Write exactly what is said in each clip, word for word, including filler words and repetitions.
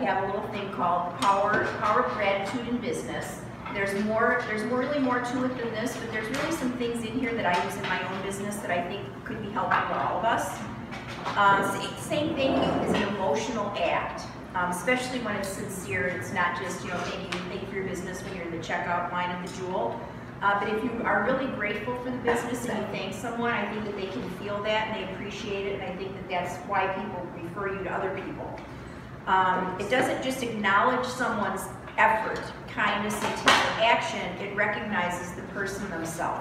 have a little thing called Power, Power of Gratitude in Business. There's more, there's more, really more to it than this, but there's really some things in here that I use in my own business that I think could be helpful to all of us. Um, saying thank you is an emotional act, um, especially when it's sincere. It's not just, you know, thank you, thank you for your business when you're in the checkout line at the Jewel. Uh, but if you are really grateful for the business and you thank someone, I think that they can feel that and they appreciate it, and I think that that's why people refer you to other people. Um, it doesn't just acknowledge someone's effort, kindness, and action, it recognizes the person themselves.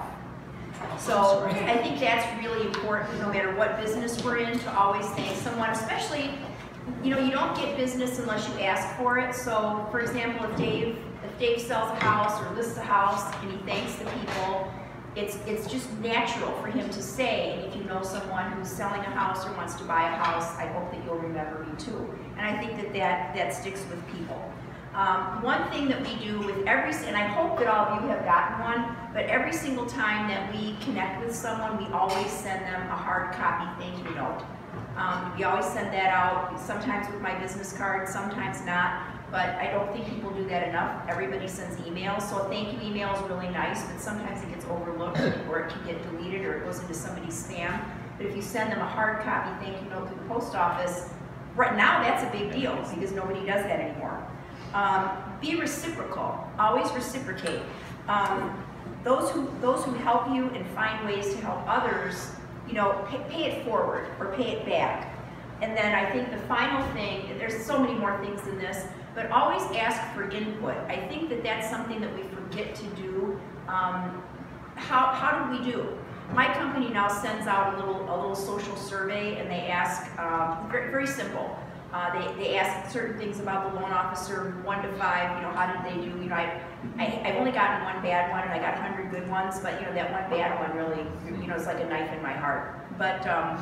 So I think that's really important, no matter what business we're in, to always thank someone, especially, you know, you don't get business unless you ask for it. So, for example, if Dave, if Dave sells a house or lists a house and he thanks the people, it's, it's just natural for him to say, and if you know someone who's selling a house or wants to buy a house, I hope that you'll remember me too. And I think that that, that sticks with people. Um, one thing that we do with every, and I hope that all of you have gotten one, but every single time that we connect with someone, we always send them a hard copy thank you note. Um, we always send that out, sometimes with my business card, sometimes not, but I don't think people do that enough. Everybody sends emails, so a thank you email is really nice, but sometimes it gets overlooked or it can get deleted or it goes into somebody's spam. But if you send them a hard copy thank you note to the post office, right now that's a big deal because nobody does that anymore. Um, be reciprocal, always reciprocate. Um, those who those who help you and find ways to help others, you know, pay, pay it forward or pay it back. And then I think the final thing, there's so many more things in this, but always ask for input. I think that that's something that we forget to do. Um, how, how do we do? My company now sends out a little, a little social survey, and they ask, um, very, very simple. Uh, they, they ask certain things about the loan officer, one to five, you know, how did they do? You know, I, I, I've only gotten one bad one, and I got a hundred good ones, but, you know, that one bad one really, you know, is like a knife in my heart. But um,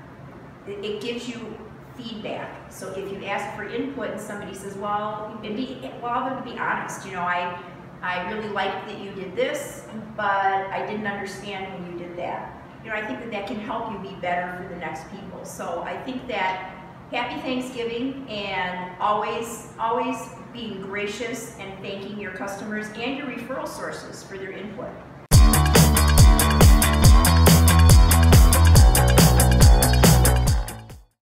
it, it gives you feedback. So if you ask for input and somebody says, well, and be, well, to be honest, you know, I, I really liked that you did this, but I didn't understand when you did that. You know, I think that that can help you be better for the next people. So I think that happy Thanksgiving, and always, always being gracious and thanking your customers and your referral sources for their input.